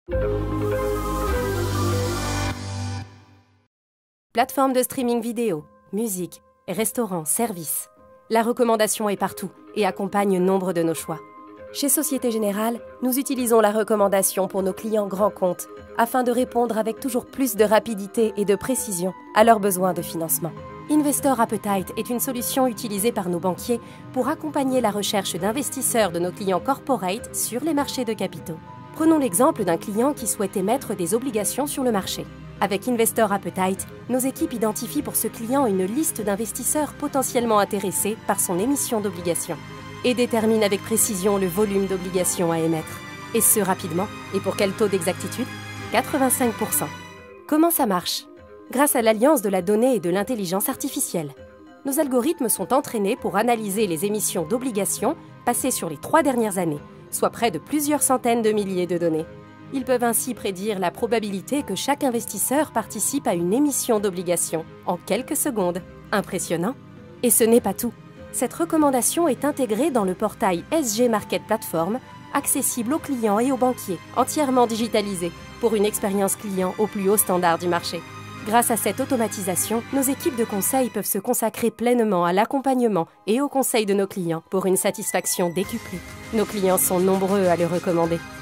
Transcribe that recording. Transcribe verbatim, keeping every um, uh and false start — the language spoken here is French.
Plateforme de streaming vidéo, musique, restaurants, services. La recommandation est partout et accompagne nombre de nos choix. Chez Société Générale, nous utilisons la recommandation pour nos clients grands comptes afin de répondre avec toujours plus de rapidité et de précision à leurs besoins de financement. Investor Appetite est une solution utilisée par nos banquiers pour accompagner la recherche d'investisseurs de nos clients corporate sur les marchés de capitaux. Prenons l'exemple d'un client qui souhaite émettre des obligations sur le marché. Avec Investor Appetite, nos équipes identifient pour ce client une liste d'investisseurs potentiellement intéressés par son émission d'obligations et déterminent avec précision le volume d'obligations à émettre. Et ce, rapidement. Et pour quel taux d'exactitude? quatre-vingt-cinq pour cent. Comment ça marche? Grâce à l'alliance de la donnée et de l'intelligence artificielle. Nos algorithmes sont entraînés pour analyser les émissions d'obligations passées sur les trois dernières années, soit près de plusieurs centaines de milliers de données. Ils peuvent ainsi prédire la probabilité que chaque investisseur participe à une émission d'obligations en quelques secondes. Impressionnant! Et ce n'est pas tout. Cette recommandation est intégrée dans le portail S G Market Platform, accessible aux clients et aux banquiers, entièrement digitalisé, pour une expérience client au plus haut standard du marché. Grâce à cette automatisation, nos équipes de conseil peuvent se consacrer pleinement à l'accompagnement et au conseil de nos clients pour une satisfaction décuplée. Nos clients sont nombreux à le recommander.